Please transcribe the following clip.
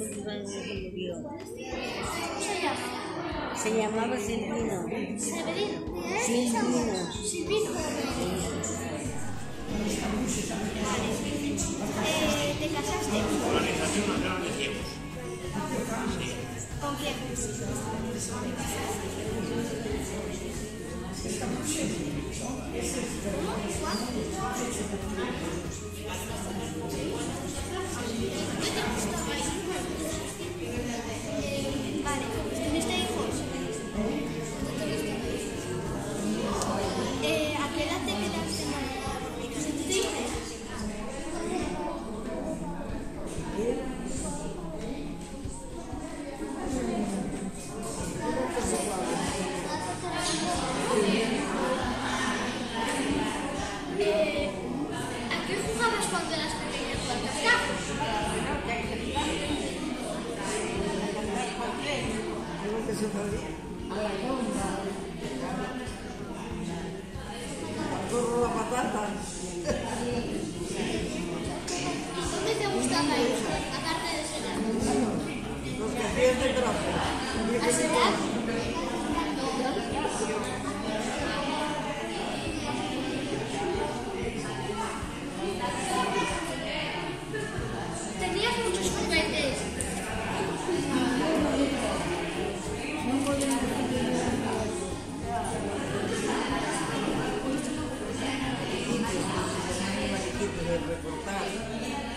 Se llamaba Silvino. ¿Severino? Silvino. Silvino. Vale. ¿Te casaste? Organización Nacional de Ciegos. ¿Con quién? ¿Cómo? ¿Juan? Vale. ¿Tuviste hijos? ¿A qué edad te quedaste embarazada? ¿Tuviste hijos? ¿A qué jugabas cuando eras pequeña? Corro la patata. ¿Dónde te gustaba ir? Aparte de esa edad. Los que hacían de trapo. ¿A esa edad? Tenías muchos juguetes. De recortar.